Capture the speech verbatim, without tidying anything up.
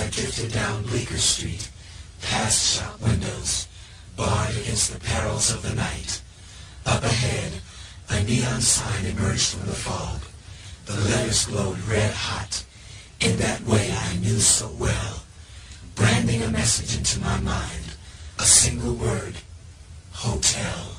I drifted down Bleecker Street, past shop windows, barred against the perils of the night. Up ahead, a neon sign emerged from the fog. The letters glowed red hot, in that way I knew so well, branding a message into my mind, a single word: hotel.